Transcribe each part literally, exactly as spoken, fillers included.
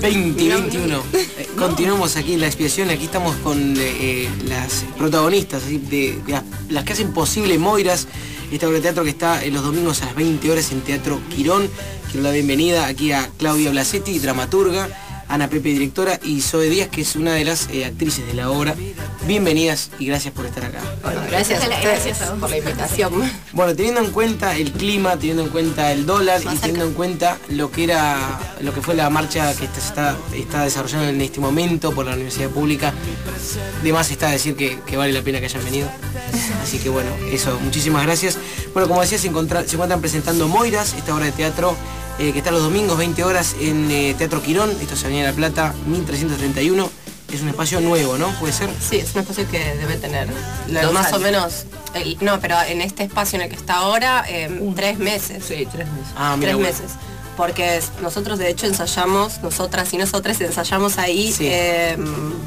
veinte veintiuno. Eh, no. Continuamos aquí en La Expiación. Aquí estamos con eh, las protagonistas, así, de, de las, las que hacen posible Moiras, esta obra de teatro que está en los domingos a las veinte horas en Teatro Quirón. Quiero dar la bienvenida aquí a Claudia Blasetti, dramaturga, Ana Pepe, directora, y Zoe Díaz, que es una de las eh, actrices de la obra. Bienvenidas y gracias por estar acá. Bueno, gracias, a gracias por la invitación. Bueno, teniendo en cuenta el clima, teniendo en cuenta el dólar y teniendo en cuenta lo que era, lo que fue la marcha que se está, está desarrollando en este momento por la Universidad Pública, de más está decir que, que vale la pena que hayan venido. Así que bueno, eso, muchísimas gracias. Bueno, como decía, se, encontra, se encuentran presentando Moiras, esta obra de teatro eh, que está los domingos, veinte horas, en eh, Teatro Quirón. Esto es Avenida La Plata, mil trescientos treinta y uno. Es un espacio nuevo, ¿no? ¿Puede ser? Sí, es un espacio que debe tener lo más años. o menos... El, no, pero en este espacio en el que está ahora, eh, tres meses. Sí, tres meses. Ah, mira, tres bueno. meses. Porque nosotros de hecho ensayamos, nosotras y nosotras ensayamos ahí, sí. eh,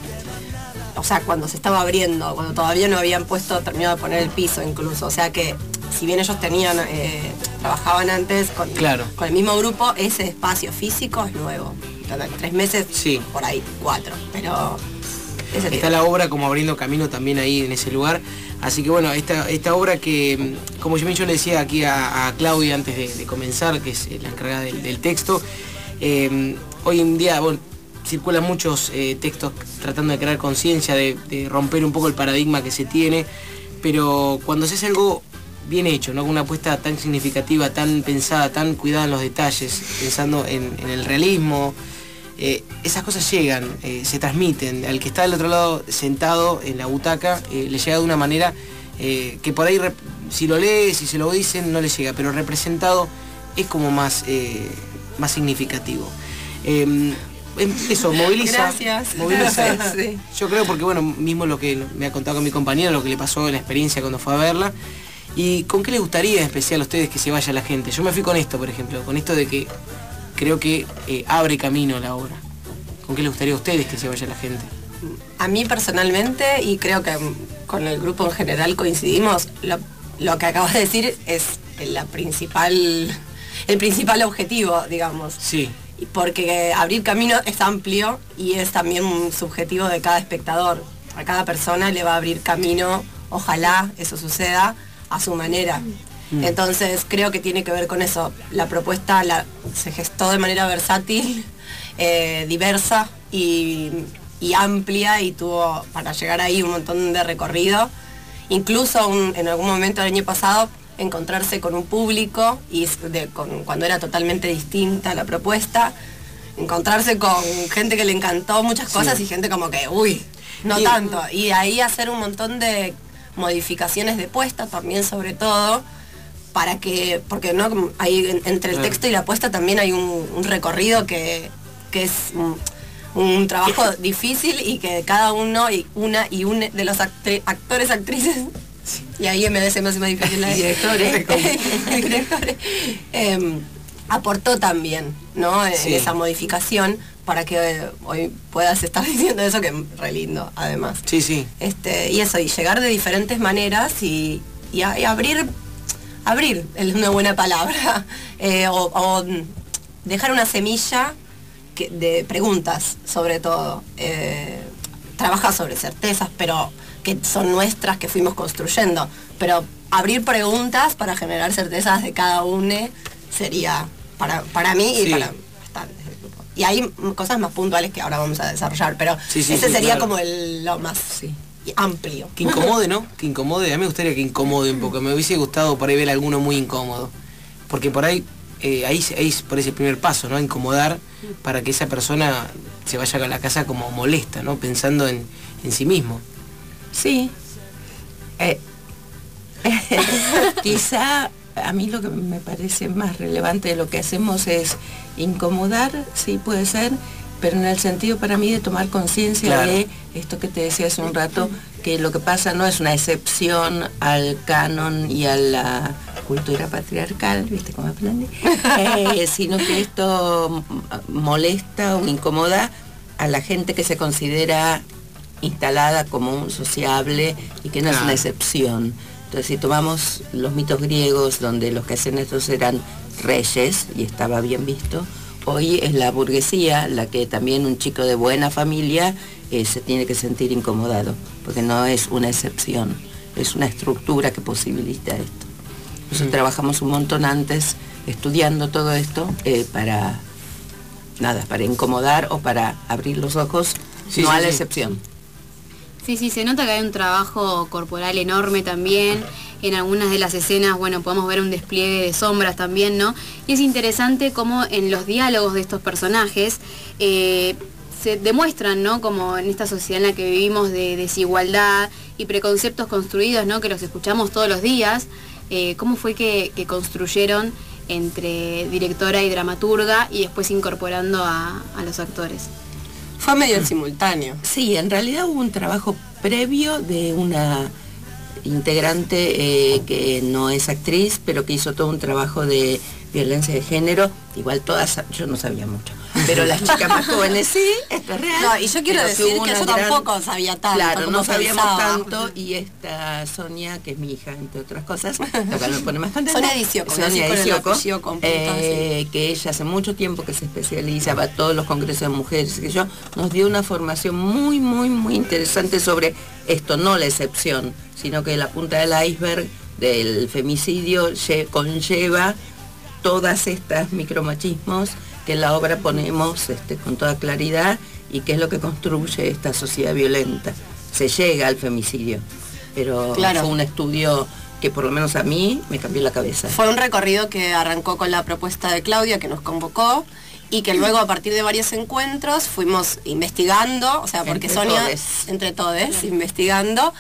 o sea, cuando se estaba abriendo, cuando todavía no habían puesto, terminado de poner el piso incluso. O sea que, si bien ellos tenían, eh, trabajaban antes con, claro. con el mismo grupo, ese espacio físico es nuevo. Tres meses, sí. por ahí, cuatro, pero... Está tiempo. La obra como abriendo camino también ahí en ese lugar. Así que bueno, esta, esta obra que, como yo, yo le decía aquí a, a Claudia antes de, de comenzar, que es la encargada del, del texto, eh, hoy en día, bueno, circulan muchos eh, textos tratando de crear conciencia, de, de romper un poco el paradigma que se tiene, pero cuando se hace algo bien hecho, ¿no? Con una apuesta tan significativa, tan pensada, tan cuidada en los detalles, pensando en, en el realismo, eh, esas cosas llegan, eh, se transmiten. Al que está del otro lado sentado en la butaca, eh, le llega de una manera eh, que por ahí, si lo lee, si se lo dicen, no le llega, pero representado es como más, eh, más significativo. Eh, Eso, moviliza. Gracias. Moviliza. Sí. Yo creo porque, bueno, mismo lo que me ha contado con mi compañero, lo que le pasó en la experiencia cuando fue a verla. ¿Y con qué les gustaría en especial a ustedes que se vaya la gente? Yo me fui con esto, por ejemplo, con esto de que creo que eh, abre camino la obra. ¿Con qué les gustaría a ustedes que se vaya la gente? A mí personalmente, y creo que con el grupo en general coincidimos, lo, lo que acabas de decir es la principal, el principal objetivo, digamos. Sí. Porque abrir camino es amplio y es también un subjetivo de cada espectador. A cada persona le va a abrir camino, ojalá eso suceda, a su manera. Mm. Entonces creo que tiene que ver con eso. La propuesta la, se gestó de manera versátil, eh, diversa y, y amplia, y tuvo para llegar ahí un montón de recorrido. Incluso un, en algún momento del año pasado encontrarse con un público y de, con, cuando era totalmente distinta la propuesta, encontrarse con gente que le encantó muchas cosas, sí. Y gente como que, uy, no y, tanto. Y ahí hacer un montón de modificaciones de puesta también, sobre todo, para que, porque no hay entre el texto y la puesta también hay un, un recorrido que, que es un, un trabajo difícil, y que cada uno y una y un de los actri, actores, actrices, y ahí en vez de más difícil la directores, directores eh, aportó también, ¿no? En sí. esa modificación, para que hoy puedas estar diciendo eso, que es re lindo, además. Sí, sí. Este, y eso, y llegar de diferentes maneras y, y, a, y abrir, abrir es una buena palabra, eh, o, o dejar una semilla que, de preguntas, sobre todo. Eh, trabaja sobre certezas, pero que son nuestras, que fuimos construyendo, pero abrir preguntas para generar certezas de cada uno sería para, para mí y sí. para bastantes del grupo. Y hay cosas más puntuales que ahora vamos a desarrollar, pero sí, sí, ese sí, sería claro. como el, lo más sí, amplio. Que incomode, ¿no? Que incomode, a mí me gustaría que incomode un poco, me hubiese gustado por ahí ver alguno muy incómodo, porque por ahí, eh, ahí, ahí por ese primer paso, ¿no? Incomodar para que esa persona se vaya a la casa como molesta, ¿no? Pensando en, en sí mismo. Sí. Eh, quizá a mí lo que me parece más relevante de lo que hacemos es incomodar, sí puede ser, pero en el sentido para mí de tomar conciencia claro. de esto que te decía hace un rato, que lo que pasa no es una excepción al canon y a la cultura patriarcal, ¿viste cómo aprendí? Eh, sino que esto molesta o incomoda a la gente que se considera instalada como un sociable y que no claro. es una excepción. Entonces, si tomamos los mitos griegos, donde los que hacían estos eran reyes, y estaba bien visto, hoy es la burguesía la que también un chico de buena familia eh, se tiene que sentir incomodado, porque no es una excepción, es una estructura que posibilita esto. Nosotros mm. trabajamos un montón antes estudiando todo esto eh, para nada, para incomodar o para abrir los ojos, sí, no sí, a la sí. excepción. Sí, sí, se nota que hay un trabajo corporal enorme también. En algunas de las escenas, bueno, podemos ver un despliegue de sombras también, ¿no? Y es interesante cómo en los diálogos de estos personajes eh, se demuestran, ¿no? Como en esta sociedad en la que vivimos de desigualdad y preconceptos construidos, ¿no? Que los escuchamos todos los días. Eh, ¿Cómo fue que, que construyeron entre directora y dramaturga y después incorporando a, a los actores? Fue medio en simultáneo. Sí, en realidad hubo un trabajo previo de una integrante eh, que no es actriz, pero que hizo todo un trabajo de violencia de género. Igual todas, yo no sabía mucho, pero las chicas más jóvenes sí, esto es real. No, y yo quiero decir que, que yo gran... tampoco sabía tanto. Claro, no sabíamos pensaba. tanto, y esta Sonia, que es mi hija, entre otras cosas, lo que me pone más contenta. Sonia Dicioco, Sonia Dicioco, eh, que ella hace mucho tiempo que se especializa, va a todos los congresos de mujeres, que yo, nos dio una formación muy, muy, muy interesante sobre esto, no la excepción, sino que la punta del iceberg del femicidio conlleva todas estas micromachismos que en la obra ponemos este, con toda claridad, y que es lo que construye esta sociedad violenta. Se llega al femicidio, pero claro, fue un estudio que por lo menos a mí me cambió la cabeza. Fue un recorrido que arrancó con la propuesta de Claudia, que nos convocó, y que luego a partir de varios encuentros fuimos investigando, o sea, porque entre Sonia, todes. entre todos, claro. investigando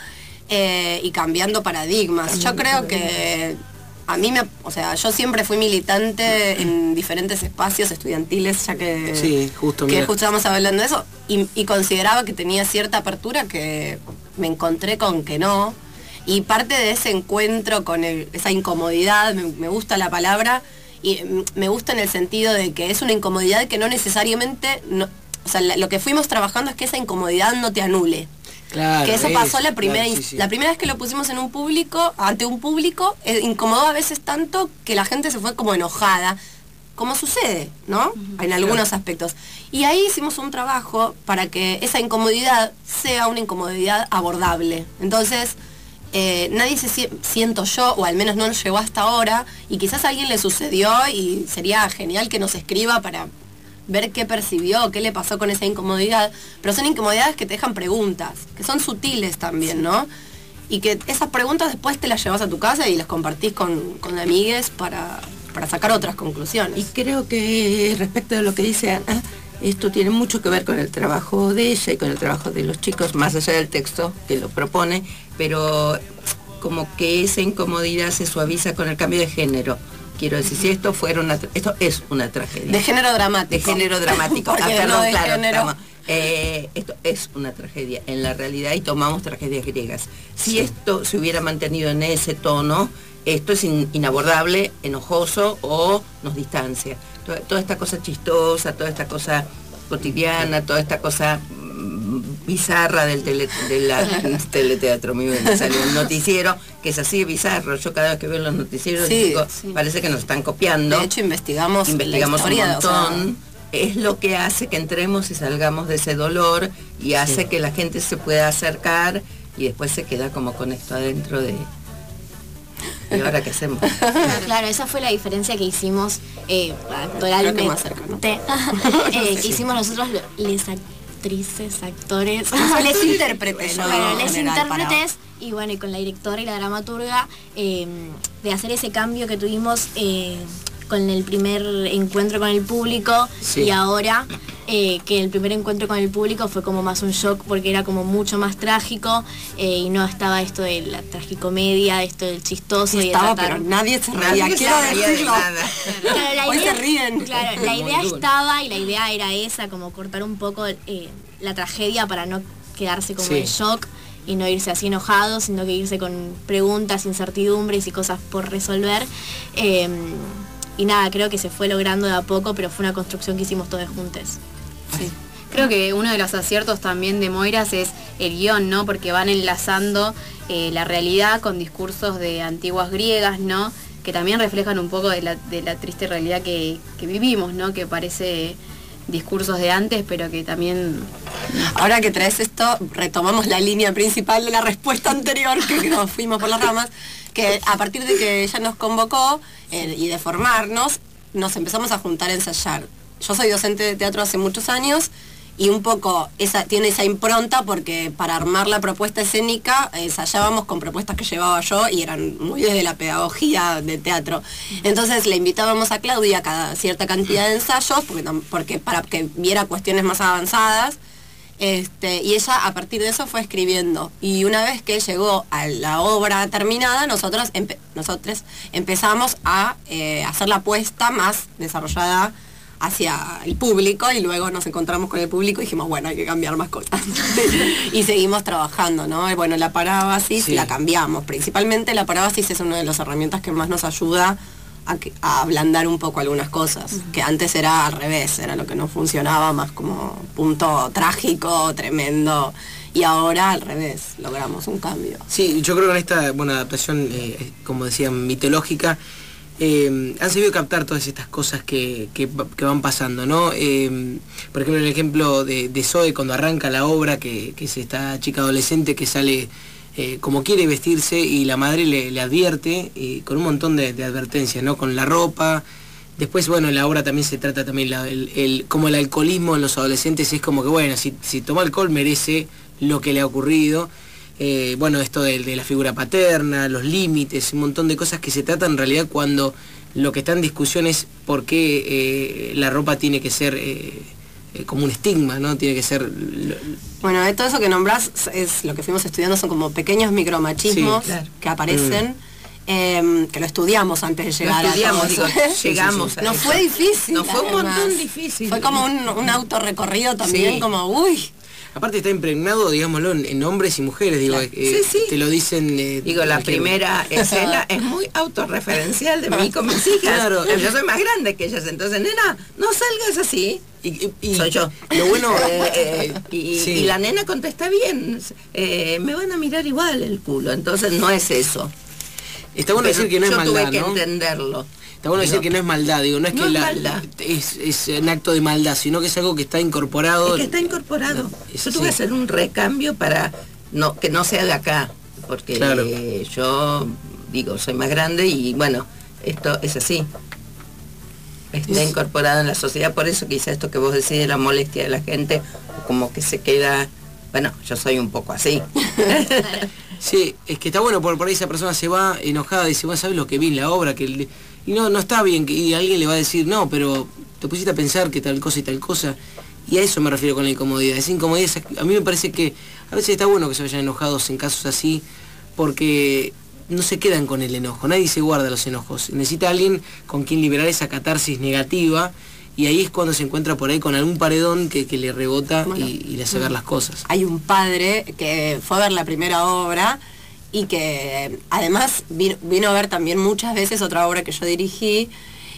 eh, y cambiando paradigmas. Cambiando Yo creo paradigmas. que a mí me, o sea, yo siempre fui militante en diferentes espacios estudiantiles, ya que, sí, justo, que justo estábamos hablando de eso, y, y consideraba que tenía cierta apertura, que me encontré con que no. Y parte de ese encuentro con el, esa incomodidad, me, me gusta la palabra, y me gusta en el sentido de que es una incomodidad que no necesariamente, no, o sea, la, lo que fuimos trabajando es que esa incomodidad no te anule. Claro, que eso pasó es, la primera claro, sí, sí. la primera vez que lo pusimos en un público, ante un público, eh, incomodó a veces tanto que la gente se fue como enojada, como sucede, ¿no? Uh-huh. En algunos claro. aspectos. Y ahí hicimos un trabajo para que esa incomodidad sea una incomodidad abordable. Entonces, eh, nadie se si siento yo, o al menos no nos llegó hasta ahora, y quizás a alguien le sucedió y sería genial que nos escriba para ver qué percibió, qué le pasó con esa incomodidad, pero son incomodidades que te dejan preguntas, que son sutiles también, ¿no? Y que esas preguntas después te las llevas a tu casa y las compartís con, con amigues para, para sacar otras conclusiones. Y creo que respecto a lo que dice Ana, esto tiene mucho que ver con el trabajo de ella y con el trabajo de los chicos, más allá del texto que lo propone, pero como que esa incomodidad se suaviza con el cambio de género. Quiero decir, si esto fuera una, esto es una tragedia. De género dramático. De género dramático. ah, perdón, no de claro, género... estamos, eh, esto es una tragedia en la realidad, y tomamos tragedias griegas. Si sí. esto se hubiera mantenido en ese tono, esto es in, inabordable, enojoso o nos distancia. Toda, toda esta cosa chistosa, toda esta cosa cotidiana, toda esta cosa bizarra del tele, de la, teleteatro, me salió un noticiero que es así bizarro. Yo cada vez que veo los noticieros sí, digo, sí. parece que nos están copiando. De hecho investigamos, investigamos la historia, un montón. O sea... Es lo que hace que entremos y salgamos de ese dolor, y hace sí. que la gente se pueda acercar y después se queda como con esto adentro de... ¿Y ahora qué hacemos? Claro, esa fue la diferencia que hicimos eh, actoralmente, que más cerca, ¿no? eh, que sí. hicimos nosotros les actrices, actores, les intérpretes, bueno, bueno, les intérpretes, y bueno, y con la directora y la dramaturga, eh, de hacer ese cambio que tuvimos eh, con el primer encuentro con el público, sí. y ahora eh, que el primer encuentro con el público fue como más un shock, porque era como mucho más trágico, eh, y no estaba esto de la tragicomedia, esto del chistoso. Sí, y de estaba, tratar... pero nadie se reía, quiero decirlo. Claro, la Hoy idea, se ríen. Claro, la idea estaba, y la idea era esa, como cortar un poco eh, la tragedia para no quedarse como sí. en shock y no irse así enojado, sino que irse con preguntas, incertidumbres y cosas por resolver. Eh, y nada, creo que se fue logrando de a poco, pero fue una construcción que hicimos todos juntos. Sí. Creo que uno de los aciertos también de Moiras es el guión, ¿no? Porque van enlazando eh, la realidad con discursos de antiguas griegas, ¿no? que también reflejan un poco de la, de la triste realidad que, que vivimos, ¿no? Que parece discursos de antes, pero que también... Ahora que traes esto, retomamos la línea principal de la respuesta anterior, que nos fuimos por las ramas, que a partir de que ella nos convocó eh, y de formarnos, nos empezamos a juntar a ensayar. Yo soy docente de teatro hace muchos años, y un poco esa, tiene esa impronta porque para armar la propuesta escénica ensayábamos con propuestas que llevaba yo y eran muy desde la pedagogía de teatro. Entonces le invitábamos a Claudia cada cierta cantidad de ensayos porque, porque para que viera cuestiones más avanzadas, este, y ella a partir de eso fue escribiendo. Y una vez que llegó a la obra terminada, nosotros, empe nosotros empezamos a eh, hacer la apuesta más desarrollada hacia el público, y luego nos encontramos con el público y dijimos, bueno, hay que cambiar más cosas. Y seguimos trabajando, ¿no? Bueno, la parábasis sí. La cambiamos. Principalmente la parábasis es una de las herramientas que más nos ayuda a, que, a ablandar un poco algunas cosas, uh-huh. que antes era al revés, era lo que no funcionaba, más como punto trágico, tremendo. Y ahora al revés, logramos un cambio. Sí, yo creo que en esta buena adaptación, eh, como decían, mitológica, Eh, han sabido captar todas estas cosas que, que, que van pasando, ¿no? Eh, por ejemplo, el ejemplo de, de Zoe cuando arranca la obra, que, que es esta chica adolescente que sale eh, como quiere vestirse y la madre le, le advierte y con un montón de, de advertencias, ¿no? Con la ropa. Después, bueno, en la obra también se trata también la, el, el, como el alcoholismo en los adolescentes es como que, bueno, si, si toma alcohol merece lo que le ha ocurrido. Eh, bueno, esto de, de la figura paterna, los límites, un montón de cosas que se tratan en realidad cuando lo que está en discusión es por qué eh, la ropa tiene que ser eh, eh, como un estigma, ¿no? Tiene que ser... Bueno, de todo eso que nombrás es lo que fuimos estudiando, son como pequeños micromachismos sí, claro. que aparecen. Mm. Eh, que lo estudiamos antes de llegar lo estudiamos, a todo digo, llegamos sí, sí, sí. No fue difícil. No fue un montón difícil. Fue como un, un autorrecorrido también, sí. como uy. Aparte está impregnado, digámoslo, en, en hombres y mujeres, digo, claro. eh, sí, sí. te lo dicen... Eh, digo, la primera escena es muy autorreferencial de mí con mis hijas. Claro. Yo soy más grande que ellas, entonces, nena, no salgas así. Y, y, y soy yo. Lo bueno... eh, eh, y, sí. y la nena contesta bien, eh, me van a mirar igual el culo, entonces no es eso. Está bueno Pero decir que no es maldad, yo tuve que ¿no? entenderlo. Está bueno decir no. que no es maldad, digo, no es no que es, la, maldad. Es, es un acto de maldad, sino que es algo que está incorporado. Es que está incorporado. No, es, yo tuve que sí. hacer un recambio para no que no sea de acá, porque claro. eh, yo digo, soy más grande y bueno, esto es así. Está es... incorporado en la sociedad, por eso quizá esto que vos decís de la molestia de la gente, como que se queda, bueno, yo soy un poco así. Sí, es que está bueno, por, por ahí esa persona se va enojada y dice, bueno, ¿sabes lo que vi en la obra? Que el, y no, no está bien, que y alguien le va a decir, no, pero te pusiste a pensar que tal cosa y tal cosa. Y a eso me refiero con la incomodidad. Esa incomodidad, a mí me parece que a veces está bueno que se vayan enojados en casos así, porque no se quedan con el enojo, nadie se guarda los enojos. Necesita alguien con quien liberar esa catarsis negativa. Y ahí es cuando se encuentra por ahí con algún paredón que, que le rebota bueno, y, y le hace ver las cosas. Hay un padre que fue a ver la primera obra y que además vino, vino a ver también muchas veces otra obra que yo dirigí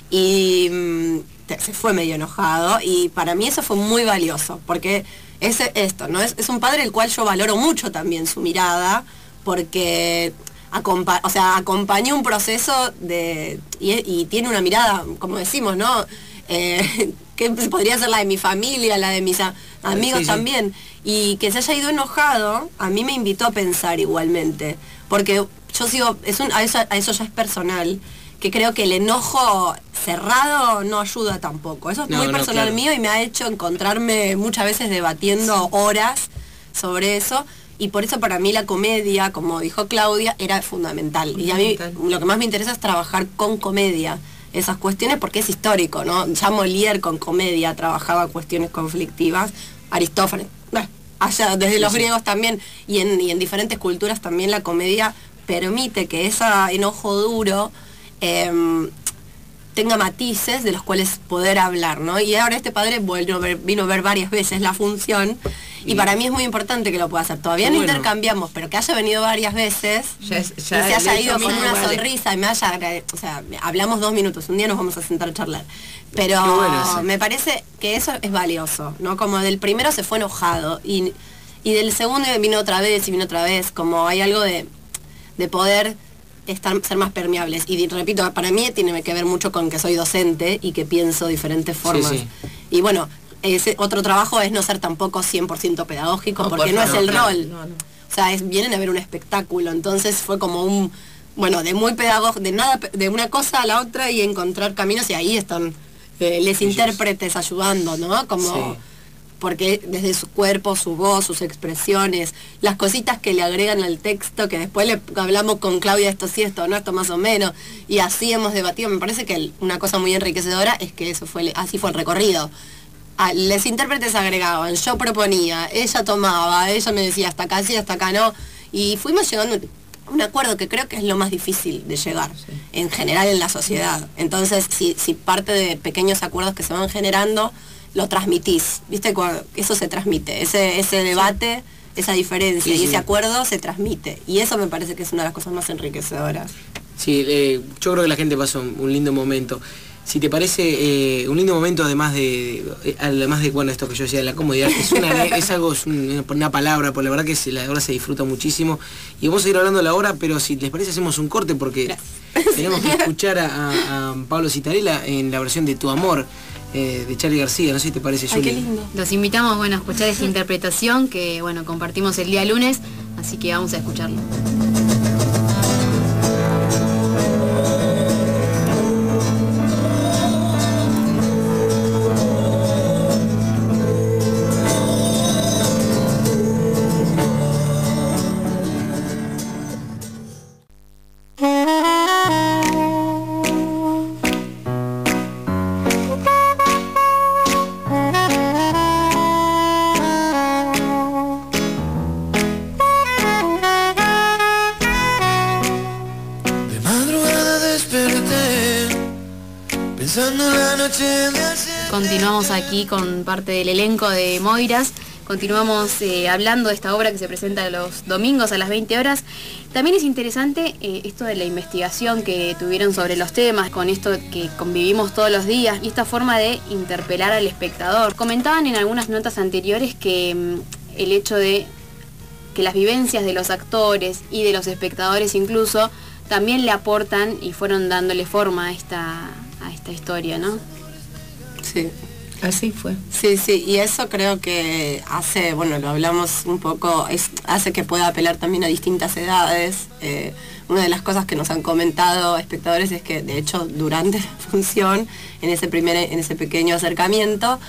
y mmm, se fue medio enojado y para mí eso fue muy valioso porque es esto, ¿no? Es, es un padre el cual yo valoro mucho también su mirada porque... Acompa o sea, acompañó un proceso de y, y tiene una mirada, como decimos, ¿no? Eh, que podría ser la de mi familia, la de mis a amigos sí, sí. también, y que se haya ido enojado, a mí me invitó a pensar igualmente, porque yo sigo, es un, a, eso, a eso ya es personal, que creo que el enojo cerrado no ayuda tampoco, eso es no, muy personal no, claro. mío y me ha hecho encontrarme muchas veces debatiendo horas sobre eso, y por eso para mí la comedia, como dijo Claudia, era fundamental, fundamental. Y a mí lo que más me interesa es trabajar con comedia, esas cuestiones porque es histórico, ¿no? Ya Molière con comedia trabajaba cuestiones conflictivas, Aristófanes, bueno, allá desde los sí, griegos sí. también, y en, y en diferentes culturas también la comedia permite que ese enojo duro eh, tenga matices de los cuales poder hablar, ¿no? Y ahora este padre vino a ver, vino a ver varias veces la función, y, y para mí es muy importante que lo pueda hacer. Todavía no bueno. intercambiamos, pero que haya venido varias veces ya es, ya y se haya ido con una vale. sonrisa y me haya... O sea, hablamos dos minutos, un día nos vamos a sentar a charlar. Pero bueno, me parece que eso es valioso, ¿no? Como del primero se fue enojado y, y del segundo vino otra vez y vino otra vez, como hay algo de, de poder... estar, ser más permeables. Y repito, para mí tiene que ver mucho con que soy docente y que pienso diferentes formas. Sí, sí. Y bueno, ese otro trabajo es no ser tampoco cien por ciento pedagógico, no, porque por no favor, es el claro. rol. No, no. O sea, es, vienen a ver un espectáculo, entonces fue como un, bueno, de muy pedagógico, de nada, de una cosa a la otra y encontrar caminos, y ahí están eh, les Ellos. intérpretes ayudando, ¿no? Como... Sí. Porque desde su cuerpo, su voz, sus expresiones, las cositas que le agregan al texto, que después le hablamos con Claudia, esto sí, esto no, esto más o menos, y así hemos debatido. Me parece que una cosa muy enriquecedora es que eso fue, así fue el recorrido. Ah, les intérpretes agregaban, yo proponía, ella tomaba, ella me decía hasta acá sí, hasta acá no, y fuimos llegando a un acuerdo que creo que es lo más difícil de llegar, sí. en general en la sociedad. Entonces, si, si parte de pequeños acuerdos que se van generando, lo transmitís, ¿viste? Eso se transmite, ese, ese debate, esa diferencia sí, sí. y ese acuerdo se transmite. Y eso me parece que es una de las cosas más enriquecedoras. Sí, eh, yo creo que la gente pasó un, un lindo momento. Si te parece, eh, un lindo momento además de, eh, además de, bueno, esto que yo decía, de la comodidad, es, una, es algo, es un, una palabra, por la verdad que se, la obra se disfruta muchísimo. Y vamos a ir hablando de la obra, pero si les parece hacemos un corte porque Gracias. tenemos que escuchar a, a, a Pablo Citarella en la versión de Tu Amor, Eh, de Charly García, no sé si te parece, Juli. Ay, qué lindo. Los invitamos, bueno, a escuchar esta interpretación que, bueno, compartimos el día lunes, así que vamos a escucharlo. Continuamos aquí con parte del elenco de Moiras. Continuamos eh, hablando de esta obra que se presenta los domingos a las veinte horas. También es interesante eh, esto de la investigación que tuvieron sobre los temas, con esto que convivimos todos los días y esta forma de interpelar al espectador. Comentaban en algunas notas anteriores que mm, el hecho de que las vivencias de los actores y de los espectadores incluso también le aportan y fueron dándole forma a esta, a esta historia, ¿no? Sí. Así fue. Sí, sí, y eso creo que hace, bueno, lo hablamos un poco, es, hace que pueda apelar también a distintas edades. Eh, una de las cosas que nos han comentado espectadores es que, de hecho, durante la función, en ese, primer, en ese pequeño acercamiento,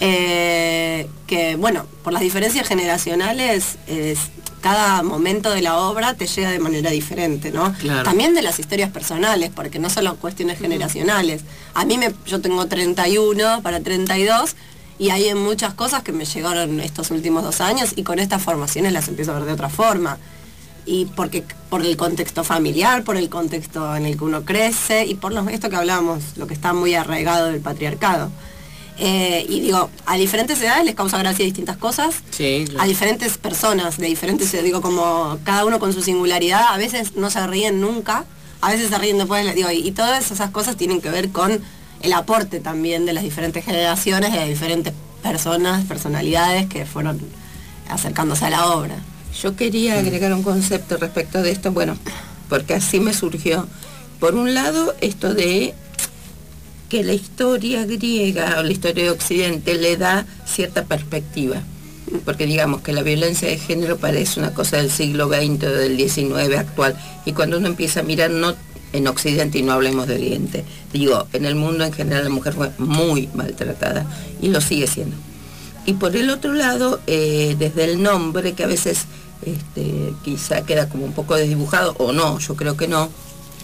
eh, que, bueno, por las diferencias generacionales, eh, cada momento de la obra te llega de manera diferente, ¿no? Claro. También de las historias personales, porque no solo cuestiones generacionales. A mí, me, yo tengo treinta y uno para treinta y dos, y hay muchas cosas que me llegaron estos últimos dos años, y con estas formaciones las empiezo a ver de otra forma. Y porque por el contexto familiar, por el contexto en el que uno crece, y por lo, esto que hablamos, lo que está muy arraigado del patriarcado. Eh, y digo, a diferentes edades les causa gracia distintas cosas, sí, claro. A diferentes personas, de diferentes, digo, como cada uno con su singularidad, a veces no se ríen nunca, a veces se ríen después, digo, y, y todas esas cosas tienen que ver con el aporte también de las diferentes generaciones, de las diferentes personas, personalidades que fueron acercándose a la obra. Yo quería agregar un concepto respecto de esto, bueno, porque así me surgió. Por un lado, esto de que la historia griega o la historia de Occidente le da cierta perspectiva, porque digamos que la violencia de género parece una cosa del siglo veinte o del diecinueve actual, y cuando uno empieza a mirar, no en Occidente, y no hablemos de Oriente, digo, en el mundo en general la mujer fue muy maltratada y lo sigue siendo. Y por el otro lado, eh, desde el nombre, que a veces este, quizá queda como un poco desdibujado, o no, yo creo que no,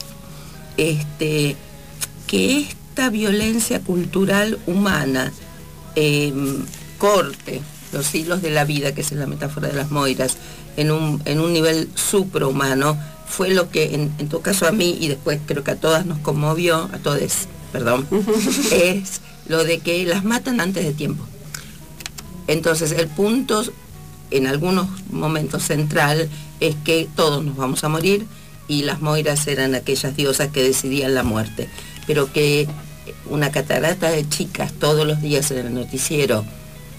este, que es esta violencia cultural humana eh, corte los hilos de la vida, que es la metáfora de las Moiras, en un, en un nivel suprahumano, fue lo que en, en tu caso a mí, y después creo que a todas nos conmovió, a todes, perdón, es lo de que las matan antes de tiempo. Entonces el punto, en algunos momentos central, es que todos nos vamos a morir, y las Moiras eran aquellas diosas que decidían la muerte, pero que una catarata de chicas todos los días en el noticiero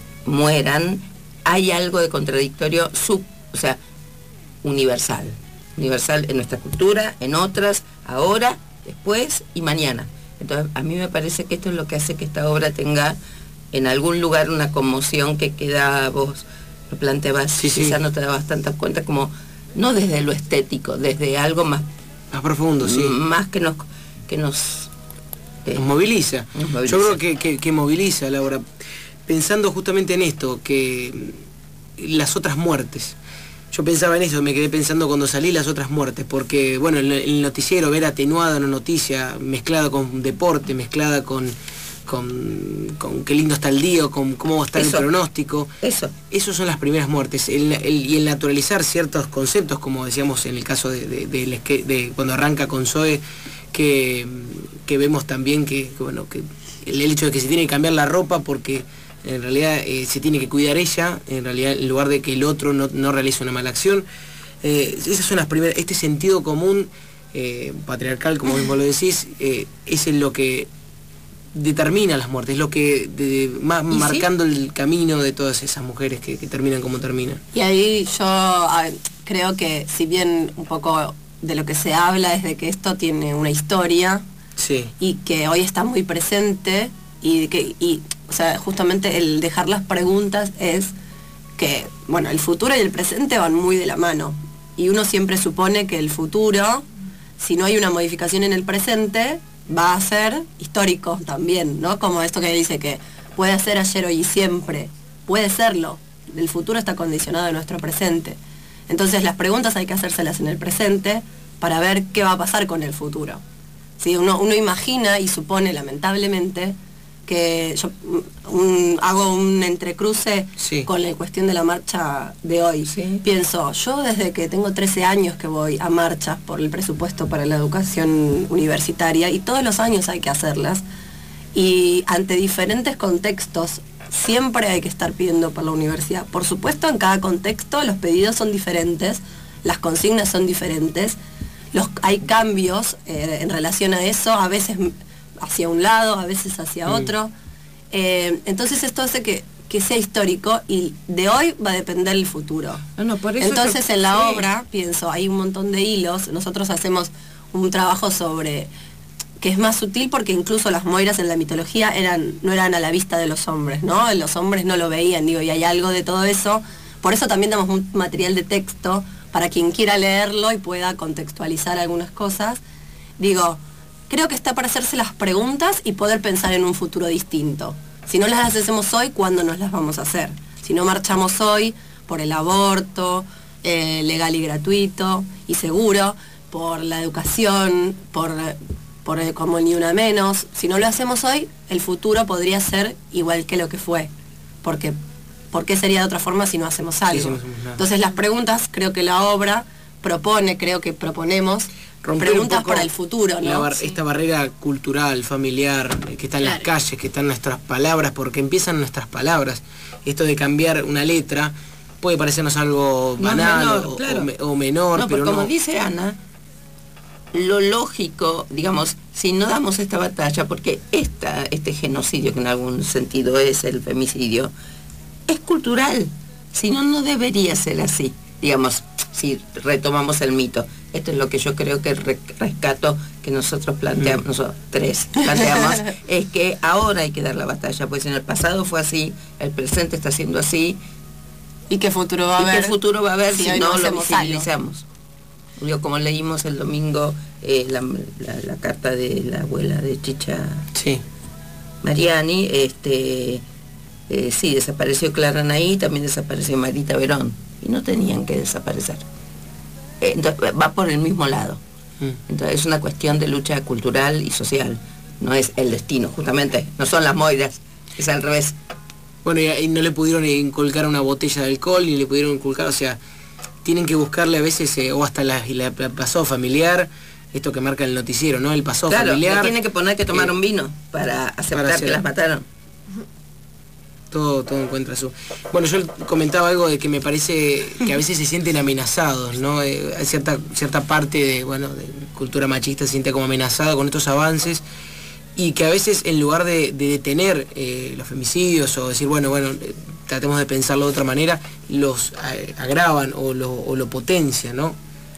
mueran, hay algo de contradictorio, sub, o sea, universal. universal en nuestra cultura, en otras, ahora, después y mañana. Entonces, a mí me parece que esto es lo que hace que esta obra tenga en algún lugar una conmoción que queda, vos lo planteabas, sí, sí. quizás no te dabas tantas cuenta, como no desde lo estético, desde algo más, más profundo, sí. Más que nos, que nos, eh, nos, moviliza. nos moviliza. Yo creo que, que, que moviliza la obra. Pensando justamente en esto, que las otras muertes. Yo pensaba en eso, me quedé pensando cuando salí las otras muertes, porque bueno, el, el noticiero, ver atenuada una noticia mezclada con deporte, mezclada con, con, con qué lindo está el día, con cómo va a estar eso, el pronóstico. Eso. Esos son las primeras muertes. El, el, y el naturalizar ciertos conceptos, como decíamos en el caso de, de, de, de, de cuando arranca con Zoe, que, que vemos también que, que, bueno, que el, el hecho de que se tiene que cambiar la ropa porque en realidad eh, se tiene que cuidar ella, en realidad en lugar de que el otro no, no realice una mala acción. Eh, esas son las primeras, este sentido común eh, patriarcal, como mismo lo decís, eh, es lo que determina las muertes, es lo que de, más marcando sí? el camino de todas esas mujeres que, que terminan como terminan. Y ahí yo a, creo que si bien un poco de lo que se habla es de que esto tiene una historia, sí. y que hoy está muy presente, y que y, o sea, justamente el dejar las preguntas es que, bueno, el futuro y el presente van muy de la mano. Y uno siempre supone que el futuro, si no hay una modificación en el presente, va a ser histórico también, ¿no? Como esto que dice que puede ser ayer, hoy y siempre. Puede serlo. El futuro está condicionado a nuestro presente. Entonces las preguntas hay que hacérselas en el presente para ver qué va a pasar con el futuro. Si uno, uno imagina y supone, lamentablemente, que yo un, hago un entrecruce sí. con la cuestión de la marcha de hoy. Sí. Pienso, yo desde que tengo trece años que voy a marchas por el presupuesto para la educación universitaria, y todos los años hay que hacerlas, y ante diferentes contextos siempre hay que estar pidiendo por la universidad. Por supuesto, en cada contexto los pedidos son diferentes, las consignas son diferentes, los, hay cambios eh, en relación a eso, a veces hacia un lado, a veces hacia mm. otro. Eh, entonces esto hace que, que sea histórico, y de hoy va a depender el futuro. No, no, por eso entonces que, en la sí. obra, pienso, hay un montón de hilos. Nosotros hacemos un trabajo sobre que es más sutil, porque incluso las moiras en la mitología eran, no eran a la vista de los hombres, ¿no? Los hombres no lo veían, digo, y hay algo de todo eso. Por eso también damos un material de texto para quien quiera leerlo y pueda contextualizar algunas cosas. Digo, creo que está para hacerse las preguntas y poder pensar en un futuro distinto. Si no las hacemos hoy, ¿cuándo nos las vamos a hacer? Si no marchamos hoy por el aborto, eh, legal y gratuito y seguro, por la educación, por, por el, como el ni una menos, si no lo hacemos hoy, el futuro podría ser igual que lo que fue. Porque, ¿por qué sería de otra forma si no hacemos algo? Sí, sí, no hacemos nada. Entonces las preguntas, creo que la obra propone, creo que proponemos, romper preguntas para el futuro, ¿no? Bar sí. Esta barrera cultural, familiar, que está en claro. las calles, que están nuestras palabras, porque empiezan nuestras palabras. Esto de cambiar una letra puede parecernos algo banal, menor, o, claro. o, o menor, no, pero como no. dice Ana, lo lógico, digamos, si no damos esta batalla, porque esta, este genocidio, que en algún sentido es el femicidio, es cultural, si no, no debería ser así, digamos, si retomamos el mito. Esto es lo que yo creo que re rescato que nosotros planteamos, mm. nosotros tres planteamos, es que ahora hay que dar la batalla, pues en el pasado fue así, el presente está siendo así. ¿Y qué futuro va a haber? ¿Y qué futuro va a haber si, si no, no lo visibilizamos? Yo, como leímos el domingo eh, la, la, la carta de la abuela de Chicha sí. Mariani, este, eh, sí, desapareció Clara Anaí, también desapareció Marita Verón, y no tenían que desaparecer. Entonces, va por el mismo lado. Entonces es una cuestión de lucha cultural y social, no es el destino, justamente, no son las moiras, es al revés. Bueno, y, y no le pudieron inculcar una botella de alcohol, ni le pudieron inculcar, o sea, tienen que buscarle a veces, eh, o hasta la, la, la pasado familiar, esto que marca el noticiero, ¿no? El pasado claro, familiar. Claro, tienen que poner que tomaron eh, vino para aceptar para hacer, que las mataron. Todo, todo encuentra su... Bueno, yo comentaba algo de que me parece que a veces se sienten amenazados, ¿no? Eh, hay cierta, cierta parte de, bueno, de cultura machista se siente como amenazada con estos avances, y que a veces en lugar de, de detener eh, los femicidios o decir, bueno, bueno, eh, tratemos de pensarlo de otra manera, los eh, agravan o lo, o lo potencian, ¿no?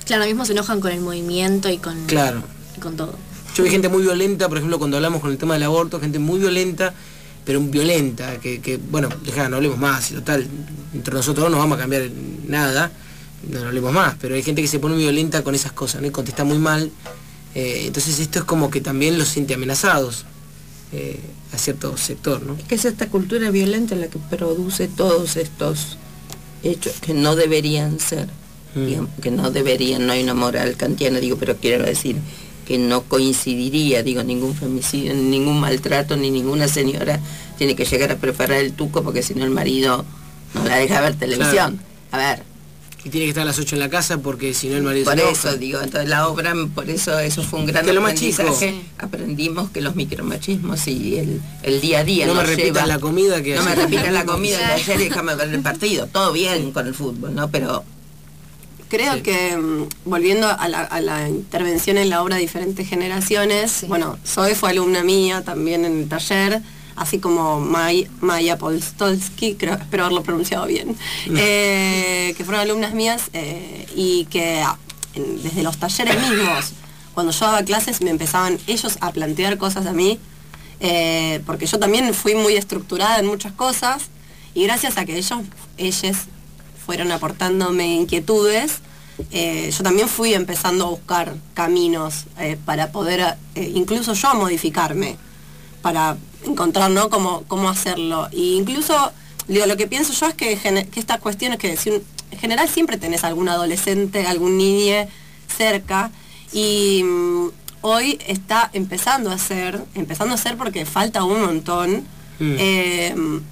Claro, mismo se enojan con el movimiento y con, claro. y con todo. Yo vi gente muy violenta, por ejemplo, cuando hablamos con el tema del aborto, gente muy violenta, pero violenta, que, que bueno, dejá, no hablemos más, y total, entre nosotros no nos vamos a cambiar nada, no, no hablemos más, pero hay gente que se pone violenta con esas cosas, ¿no? Y contesta muy mal, eh, entonces esto es como que también los siente amenazados eh, a cierto sector, ¿no? Es que es esta cultura violenta la que produce todos estos hechos que no deberían ser, mm. digamos, que no deberían, no hay una moral kantiana, digo, pero quiero decir que no coincidiría, digo, ningún femicidio, ni ningún maltrato, ni ninguna señora tiene que llegar a preparar el tuco porque si no el marido no la deja ver televisión. Claro. A ver. Y tiene que estar a las ocho en la casa porque si no el marido por se enoja. Por eso, digo, entonces la obra, por eso eso fue un gran que aprendizaje. Lo más chico. Aprendimos que los micromachismos y el, el día a día no nos me repitas lleva, la comida que no hace. me repitas la comida de ayer y déjame ver el partido. Todo bien con el fútbol, ¿no? Pero creo sí. que, volviendo a la, a la intervención en la obra de diferentes generaciones, sí. bueno, Zoe fue alumna mía también en el taller, así como May, Maya Polstolsky, creo, espero haberlo pronunciado bien, eh, que fueron alumnas mías eh, y que en, desde los talleres mismos, cuando yo daba clases, me empezaban ellos a plantear cosas a mí, eh, porque yo también fui muy estructurada en muchas cosas, y gracias a que ellos, ellas fueron aportándome inquietudes, eh, yo también fui empezando a buscar caminos eh, para poder, eh, incluso yo modificarme, para encontrar, ¿no?, cómo, cómo hacerlo. E incluso, digo, lo que pienso yo es que, que estas cuestiones que si un, en general siempre tenés algún adolescente, algún niño cerca, y um, hoy está empezando a ser, empezando a ser porque falta un montón, mm. eh,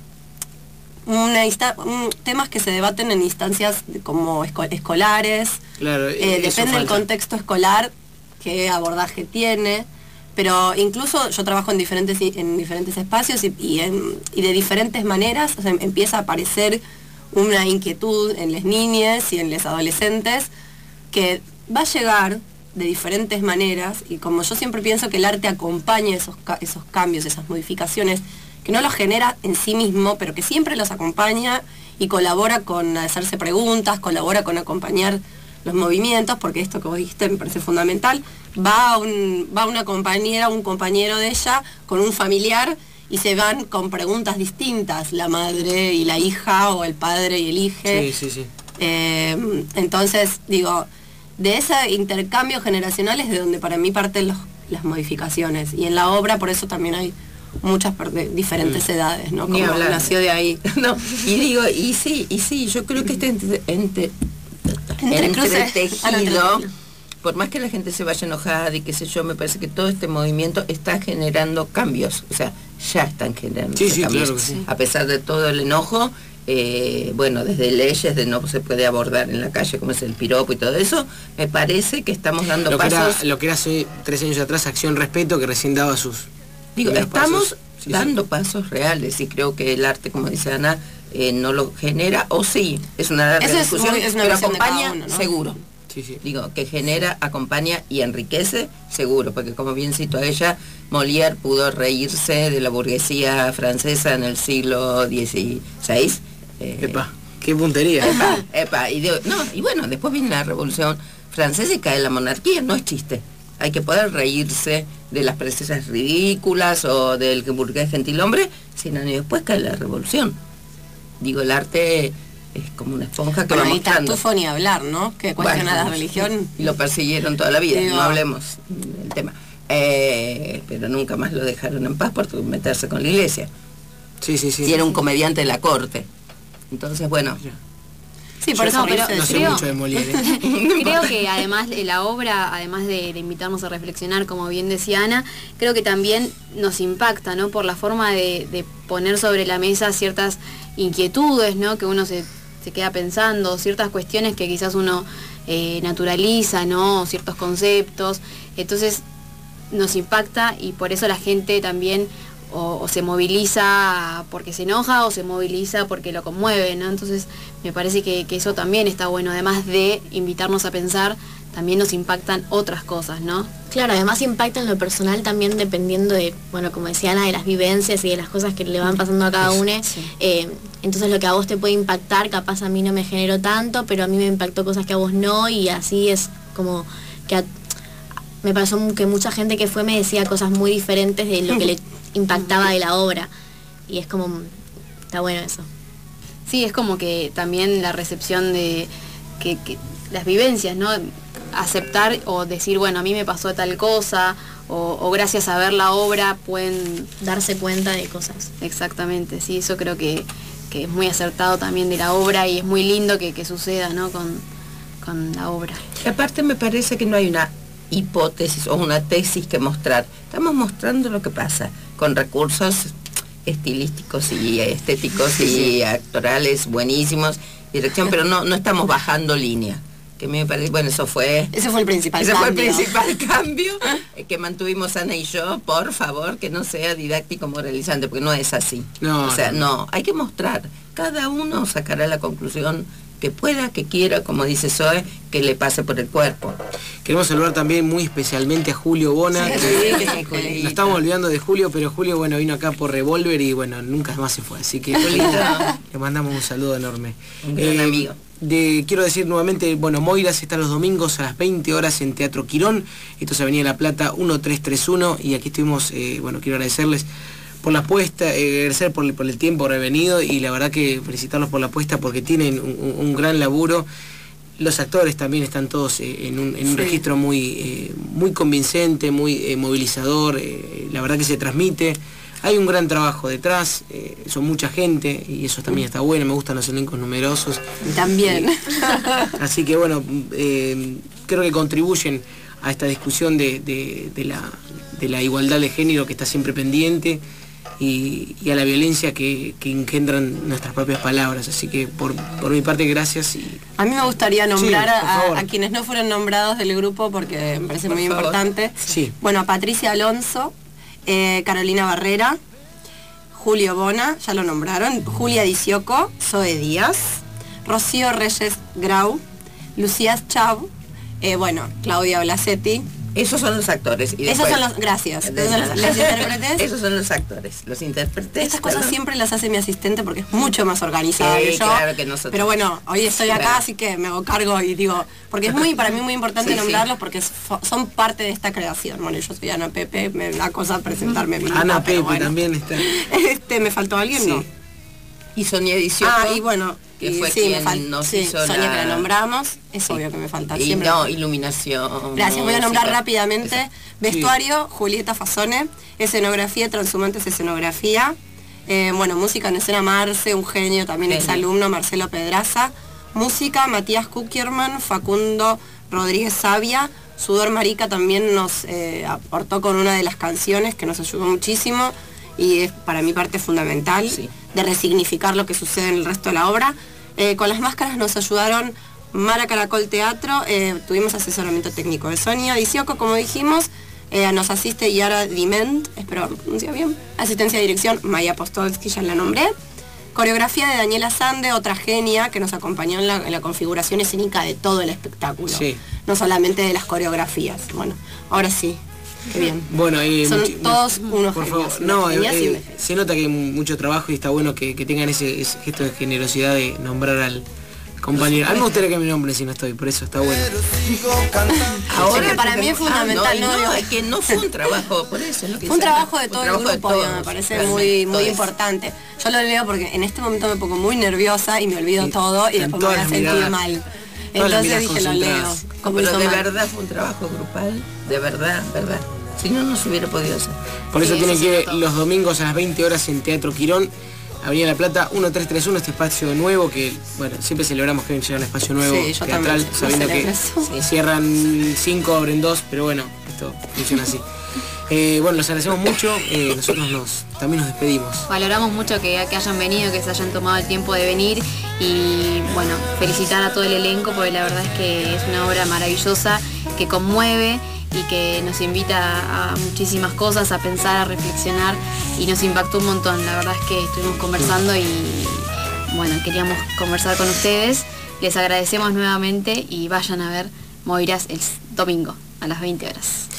Una un, temas que se debaten en instancias de, como esco escolares, claro, eh, depende del contexto escolar, qué abordaje tiene, pero incluso yo trabajo en diferentes, en diferentes espacios y, y, en, y de diferentes maneras, o sea, empieza a aparecer una inquietud en las niñas y en los adolescentes que va a llegar de diferentes maneras, y como yo siempre pienso que el arte acompaña esos, esos cambios, esas modificaciones, que no los genera en sí mismo, pero que siempre los acompaña y colabora con hacerse preguntas, colabora con acompañar los movimientos, porque esto que vos dijiste me parece fundamental. Va, un, va una compañera, un compañero de ella, con un familiar, y se van con preguntas distintas, la madre y la hija, o el padre y el hijo. Sí, sí, sí. Eh, entonces, digo, de ese intercambio generacional es de donde para mí parten los, las modificaciones. Y en la obra, por eso también hay muchas diferentes edades, ¿no? Como nació de ahí. No, y digo, y sí, y sí, yo creo que este entre, entre, entretejido, por más que la gente se vaya enojada y qué sé yo, me parece que todo este movimiento está generando cambios, o sea, ya están generando sí, sí, cambios. Claro que sí. A pesar de todo el enojo, eh, bueno, desde leyes de no se puede abordar en la calle como es el piropo y todo eso, me parece que estamos dando lo pasos. Que era, lo que era hace tres años atrás, Acción Respeto, que recién daba sus... Digo, estamos pasos. Sí, dando sí. pasos reales, y creo que el arte, como dice Ana, eh, no lo genera, o sí, es una larga Eso discusión, es muy, es una pero acompaña uno, ¿no? seguro. Sí, sí. Digo, que genera, acompaña y enriquece, seguro, porque como bien cito a ella, Molière pudo reírse de la burguesía francesa en el siglo dieciséis. Eh, epa, qué puntería. Epa, epa, y, de, no, y bueno, después viene la Revolución Francesa y cae la monarquía, no es chiste. Hay que poder reírse de las princesas ridículas o del burgués gentilhombre, cien años después cae la Revolución. Digo, el arte es como una esponja que bueno, va mostrando. Tartufo ni hablar, ¿no? Que cuestiona bueno, la religión. Y lo persiguieron toda la vida, digo, no hablemos del tema. Eh, pero nunca más lo dejaron en paz por meterse con la iglesia. Sí, sí, sí. Y era un comediante de la corte. Entonces, bueno... Sí, por eso no, pero no sé creo, mucho de Molière, ¿eh? Creo que además la obra, además de, de invitarnos a reflexionar, como bien decía Ana, creo que también nos impacta, ¿no? Por la forma de, de poner sobre la mesa ciertas inquietudes, ¿no? Que uno se, se queda pensando, ciertas cuestiones que quizás uno eh, naturaliza, ¿no? Ciertos conceptos. Entonces nos impacta, y por eso la gente también O, o se moviliza porque se enoja, o se moviliza porque lo conmueve, ¿no? Entonces me parece que, que eso también está bueno, además de invitarnos a pensar, también nos impactan otras cosas, ¿no? Claro, además impacta en lo personal también dependiendo de, bueno, como decía Ana, de las vivencias y de las cosas que le van pasando a cada uno. Sí. Eh, entonces lo que a vos te puede impactar, capaz a mí no me generó tanto, pero a mí me impactó cosas que a vos no, y así es como que a, me pasó que mucha gente que fue me decía cosas muy diferentes de lo que le impactaba de la obra. Y es como, está bueno eso. Sí, es como que también la recepción de que, que las vivencias, ¿no? Aceptar o decir, bueno, a mí me pasó tal cosa, o, o gracias a ver la obra pueden darse cuenta de cosas. Exactamente, sí, eso creo que, que es muy acertado también de la obra y es muy lindo que, que suceda, ¿no? Con, con la obra. Y aparte me parece que no hay una hipótesis o una tesis que mostrar. Estamos mostrando lo que pasa con recursos estilísticos y estéticos y actorales buenísimos, dirección, pero no, no estamos bajando línea. Que me parece, bueno, eso fue... Ese fue el principal ese cambio. fue el principal cambio que mantuvimos Ana y yo, por favor, que no sea didáctico moralizante, porque no es así. No, o sea, no. no, hay que mostrar. Cada uno sacará la conclusión que pueda, que quiera, como dice Zoe, que le pase por el cuerpo. Queremos saludar también muy especialmente a Julio Bona. Sí, que, sí, que nos estamos olvidando de Julio, pero Julio, bueno, vino acá por Revolver y bueno, nunca más se fue. Así que Julio, le mandamos un saludo enorme. Un gran eh, amigo. De, quiero decir nuevamente, bueno, Moiras está los domingos a las veinte horas en Teatro Quirón. Esto es Avenida La Plata mil trescientos treinta y uno y aquí estuvimos, eh, bueno, quiero agradecerles por la apuesta, eh, agradecer por, por el tiempo revenido y la verdad que felicitarlos por la apuesta porque tienen un, un gran laburo. Los actores también están todos eh, en un, en un sí. registro muy, eh, muy convincente, muy eh, movilizador, eh, la verdad que se transmite. Hay un gran trabajo detrás, eh, son mucha gente y eso también está bueno, me gustan los elencos numerosos. También. Eh, así que bueno, eh, creo que contribuyen a esta discusión de, de, de, la, de la igualdad de género que está siempre pendiente y, y a la violencia que, que engendran nuestras propias palabras. Así que por, por mi parte, gracias. Y... A mí me gustaría nombrar sí, a, a quienes no fueron nombrados del grupo porque me parece por muy favor. importante. Sí. Bueno, a Patricia Alonso, Eh, Carolina Barrera, Julio Bona, ya lo nombraron, Julia Dicioco, Zoe Díaz, Rocío Reyes Grau, Lucía Chau, eh, bueno, Claudia Blasetti. Esos son los actores. Y Esos son los, gracias. Esos son los, los intérpretes. Esos son los actores, los intérpretes. Estas cosas perdón. siempre las hace mi asistente porque es mucho más organizada sí, que yo. Claro que nosotros. Pero bueno, hoy estoy acá, claro. así que me hago cargo y digo, porque es muy para mí muy importante sí, nombrarlos sí. porque son parte de esta creación. Bueno, yo soy Ana Pepe, me da cosa presentarme bien. Ana Pepe bueno. también está. Este, ¿me faltó alguien? Sí. No. Y Sonia Dicioco. Ah, y bueno, que y fue sí, quien fal- nos sí, hizo Sonia la... que la nombramos, es sí. obvio que me falta. Y Siempre no, me... iluminación. Gracias, voy a nombrar música. rápidamente. Exacto. Vestuario, sí. Julieta Fasone. Escenografía, Transhumantes Escenografía. Eh, bueno, música en escena Marce, un genio, también genio. exalumno, Marcelo Pedraza. Música, Matías Kuckerman, Facundo Rodríguez Sabia. Sudor Marica también nos eh, aportó con una de las canciones que nos ayudó muchísimo. Y es para mi parte fundamental sí. de resignificar lo que sucede en el resto de la obra. Eh, con las máscaras nos ayudaron Mara Caracol Teatro, eh, tuvimos asesoramiento técnico de Sonia Dicioco, como dijimos, eh, nos asiste Yara Diment, espero lo pronuncie bien, asistencia de dirección Maya Postolsky, ya la nombré, coreografía de Daniela Sande, otra genia que nos acompañó en la, en la configuración escénica de todo el espectáculo, sí. no solamente de las coreografías. Bueno, ahora sí. Qué bien. Bueno, eh, son mucho, todos unos por genios, favor. No, genios eh, se nota que hay mucho trabajo y está bueno que, que tengan ese, ese gesto de generosidad de nombrar al compañero. A mí me gustaría que me nombren si no estoy, por eso está bueno. Ahora para mí es fundamental, ah, no, no, no, es que no fue un trabajo, por eso es lo que fue un trabajo de un todo trabajo el grupo, de todos, me parece muy muy importante. Yo lo leo porque en este momento me pongo muy nerviosa y me olvido y, todo y después me voy a sentir miradas, mal. Entonces dije, lo leo. Como pero de mal. verdad fue un trabajo grupal, de verdad, verdad. Si no, no se hubiera podido hacer. Por eso sí, tienen eso que ir los domingos a las veinte horas en Teatro Quirón, Avenida La Plata mil trescientos treinta y uno, este espacio nuevo que, bueno, siempre celebramos que llega un espacio nuevo sí, teatral, también, sabiendo que sí. cierran cinco, abren dos, pero bueno, esto funciona así. Eh, bueno, los agradecemos mucho, eh, nosotros nos, también nos despedimos. Valoramos mucho que, que hayan venido, que se hayan tomado el tiempo de venir y bueno, felicitar a todo el elenco porque la verdad es que es una obra maravillosa que conmueve y que nos invita a, a muchísimas cosas, a pensar, a reflexionar y nos impactó un montón. La verdad es que estuvimos conversando y bueno, queríamos conversar con ustedes. Les agradecemos nuevamente y vayan a ver Moiras el domingo a las veinte horas.